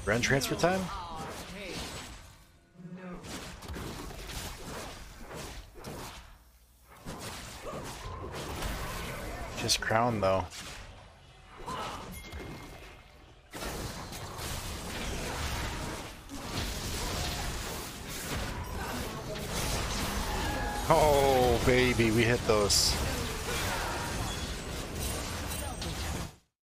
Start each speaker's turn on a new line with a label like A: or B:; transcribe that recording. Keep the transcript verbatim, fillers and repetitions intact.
A: Run transfer time? Just crown though. Oh baby, we hit those.